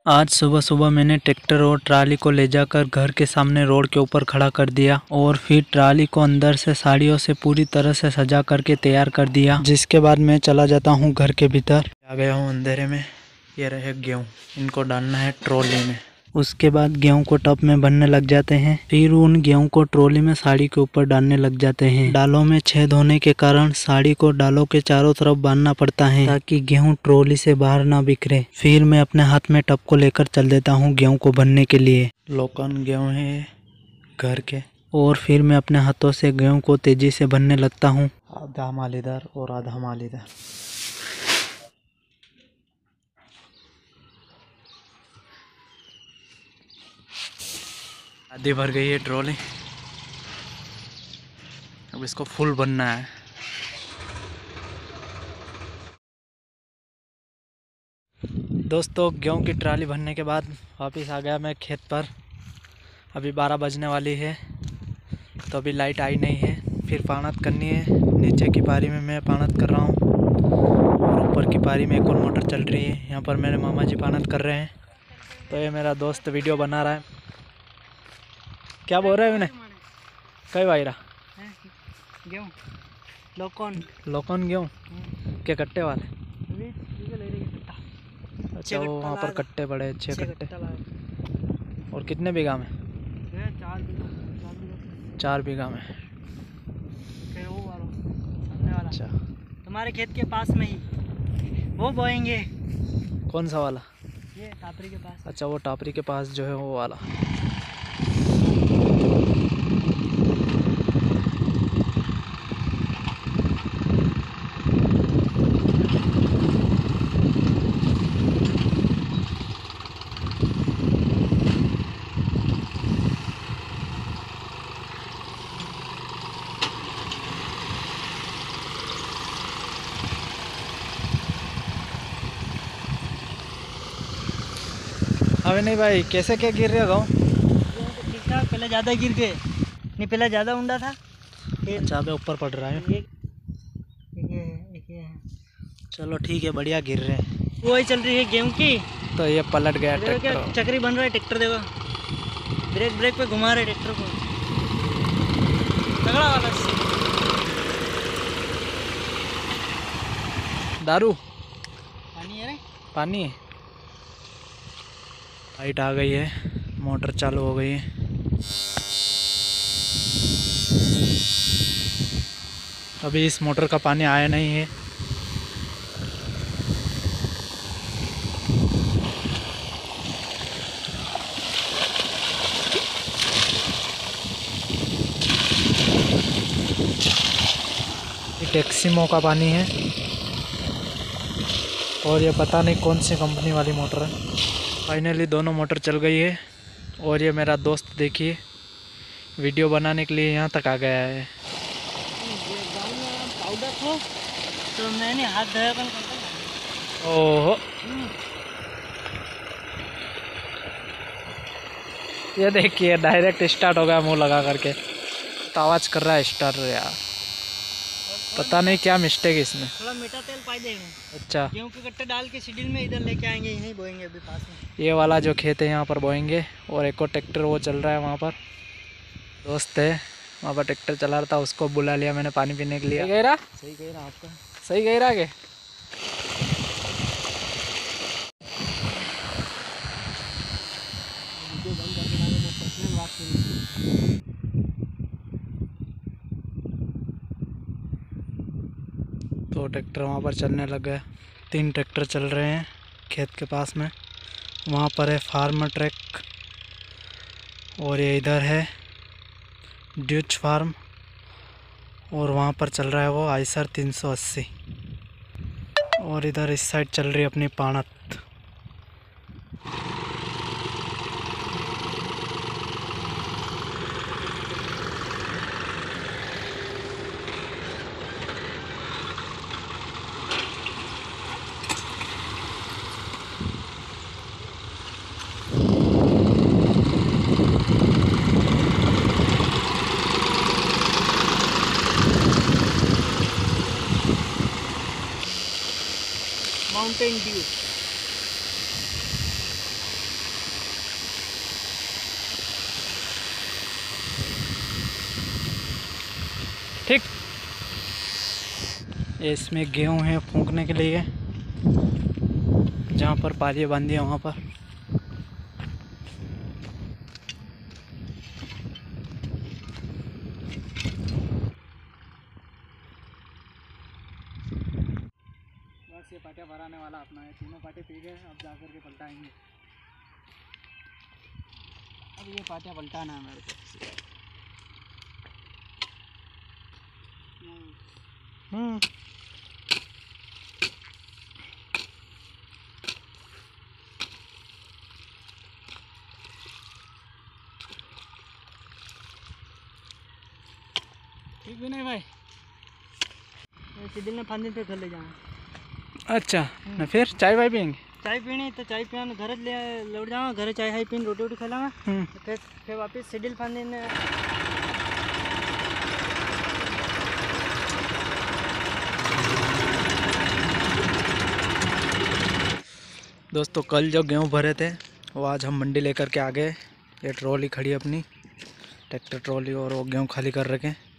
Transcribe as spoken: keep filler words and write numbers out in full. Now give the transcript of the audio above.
आज सुबह सुबह मैंने ट्रैक्टर और ट्राली को ले जाकर घर के सामने रोड के ऊपर खड़ा कर दिया और फिर ट्राली को अंदर से साड़ियों से पूरी तरह से सजा करके तैयार कर दिया। जिसके बाद मैं चला जाता हूँ घर के भीतर। आ गया हूँ अंधेरे में। ये रहे गेहूँ, इनको डालना है ट्रॉली में। उसके बाद गेहूं को टब में भरने लग जाते हैं। फिर उन गेहूं को ट्रॉली में साड़ी के ऊपर डालने लग जाते हैं। डालों में छेद होने के कारण साड़ी को डालों के चारों तरफ बांधना पड़ता है ताकि गेहूं ट्रॉली से बाहर ना बिखरे। फिर मैं अपने हाथ में टब को लेकर चल देता हूं गेहूं को भरने के लिए। लोकन गेहूं है घर के, और फिर मैं अपने हाथों से गेहूं को तेजी से भरने लगता हूँ। आधा माल इधर और आधा माल इधर। आधी भर गई है ट्रॉली, अब इसको फुल भरना है। दोस्तों, गेहूं की ट्राली भरने के बाद वापस आ गया मैं खेत पर। अभी बारह बजने वाली है तो अभी लाइट आई नहीं है। फिर पानत करनी है। नीचे की पारी में मैं पानत कर रहा हूँ और ऊपर की पारी में एक और मोटर चल रही है। यहाँ पर मेरे मामा जी पानत कर रहे हैं, तो ये मेरा दोस्त वीडियो बना रहा है। क्या बोल रहे हैं उन्हें? कई वायरा गेहूँ लोकन लोकन गेहूँ के कट्टे वाले। अच्छा, वो वहाँ पर कट्टे पड़े, अच्छे कट्टे। और कितने बीघा में? चार बीघा चार बीघा में। अच्छा, तुम्हारे खेत के पास में ही वो बोएंगे। कौन सा वाला? ये टापरी के पास। अच्छा, वो टापरी के पास जो है वो वाला। अबे नहीं भाई, कैसे क्या गिर रहे गाँव? ठीक था, पहले ज़्यादा गिर गए। नहीं, पहले ज़्यादा ऊंडा था। अच्छा, अबे ऊपर पड़ रहा है। एक, एक ये है, एक ये है। चलो ठीक है, बढ़िया गिर रहे हैं। वही चल रही है गेहूँ की। तो ये पलट गया देखो क्या ट्रैक्टर। चक्री बन रहा है ट्रैक्टर। देखो ब्रेक ब्रेक पे घुमा रहे ट्रैक्टर को। तगड़ा वाला दारू पानी है रे। पानी है। लाइट आ गई है, मोटर चालू हो गई है। अभी इस मोटर का पानी आया नहीं है। ये टेक्सिमो का पानी है और ये पता नहीं कौन सी कंपनी वाली मोटर है। फाइनली दोनों मोटर चल गई है और ये मेरा दोस्त देखिए वीडियो बनाने के लिए यहाँ तक आ गया है। पाउडर को तो मैंने हाथ धोया कर। ओहो, ये देखिए डायरेक्ट स्टार्ट हो गया मुंह लगा करके। तो आवाज़ कर रहा है स्टार्ट यार। पता नहीं क्या मिस्टेक है इसमें। थोड़ा मीठा तेल पाई देंगे। अच्छा, गेहूं के कट्टे डाल के शेड्यूल में इधर लेके आएंगे, यहीं बोएंगे अभी पास में। ये वाला जो खेत है यहाँ पर बोएंगे और एक और ट्रैक्टर वो चल रहा है वहाँ पर। दोस्त है वहाँ पर ट्रैक्टर चला रहा था, उसको बुला लिया मैंने पानी पीने के लिए। सही कह रहा? सही कह रहा आपका। सही कह रहा के? तो ट्रैक्टर वहाँ पर चलने लग गया। तीन ट्रैक्टर चल रहे हैं खेत के पास में। वहाँ पर है फार्म ट्रैक और ये इधर है ड्यूच फार्म और वहाँ पर चल रहा है वो आइसर तीन सौ अस्सी और इधर इस साइड चल रही है अपनी पानत। Mountain Dew. ठीक। इसमें गेहूं है फूंकने के लिए, जहाँ पर पालियाँ बांधी है वहाँ पर। बस ये पाटिया भराने वाला अपना है, तीनों पाटे पी गए, अब जाकर के पलटाएंगे। अब ये पाटिया पलटाना है मेरे को। हम्म ठीक भी नहीं भाई, सिदिल ने फांदी पे घर ले जाना। अच्छा ना, फिर चाय वाय पियेंगे। चाय पीनी तो चाय पिया घर ले लौट जाऊँगा, घर चाय हाई पीन रोटी वोटी खिलाऊंगा, फिर फिर वापस सिडिल फांदी ने। दोस्तों कल जो गेहूँ भरे थे वो आज हम मंडी लेकर के आ गए। ये ट्रॉली खड़ी है अपनी, ट्रैक्टर ट्रॉली, और वो गेहूँ खाली कर रखे।